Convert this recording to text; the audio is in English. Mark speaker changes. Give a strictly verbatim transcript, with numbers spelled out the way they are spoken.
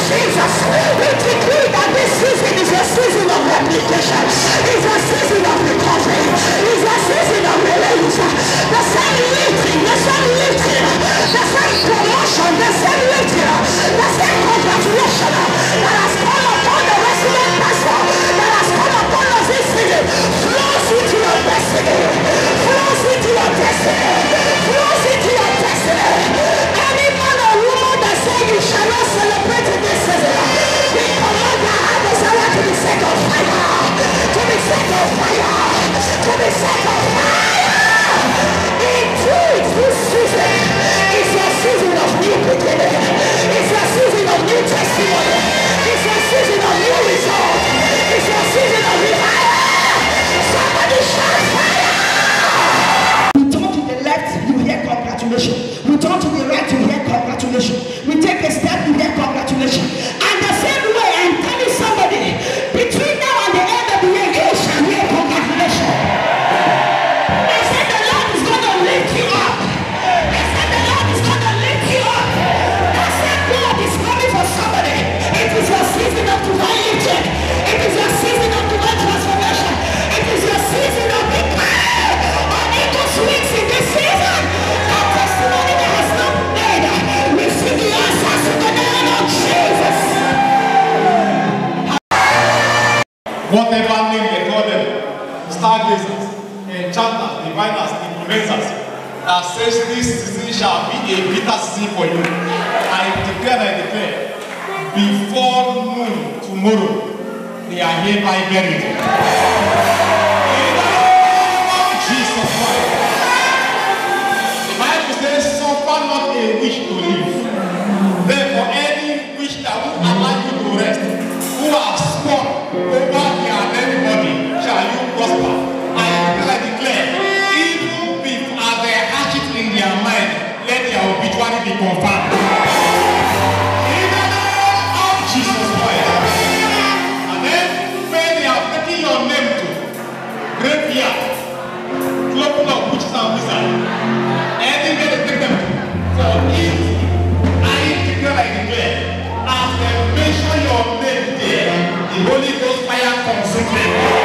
Speaker 1: Jesus, we decree that this season is a season of replication. It's a season of recovery. It's a season of release. The same lifting, the same lifting, the same promotion, the same lifting, the same congratulation that has come upon the resident pastor, that has come upon us this season, flows into your destiny, flows into your destiny, flows into your destiny. Any man or woman that say you shall not celebrate in this season, we command the harvest to be set on fire, to be set on fire, to be set on fire. Indeed, this season is a season of new beginning. It's a season of new testimony. It's a season of new result. It's a season of revival. Somebody shout fire. We turn to the left, you hear congratulations. We turn to the right, you hear congratulations. We take a step, you hear congratulations. And the same way, I'm telling somebody, between now and the end of the year, you shall hear congratulations. I said the Lord is going to lift you up. I said the Lord is going to lift you up. I said God is coming for somebody. It is your season of divine lifting. It is your season of divine transformation. It is your season of becoming on equal swings in this season. That testimony that has not made, receive the answers in the name of Jesus.
Speaker 2: Whatever name they call them, stargazers, enchanters, diviners, influencers, that says this season shall be a bitter season for you. I declare and I declare, before noon tomorrow, they are hereby buried. In the name of Jesus Christ. The Bible says, suffer not a wish to live. Therefore, any wish that will allow you to rest, who have sworn over here and anybody, shall you prosper. I declare, I declare, even if as they hatch it in their mind, let their obituary be confirmed. In the name of Jesus Christ. And then when they have taken your name to graveyard, club of witches and wizards, anywhere they take them to, for if I declare, I declare, as they mention your name there, the Holy Ghost fire consumes them.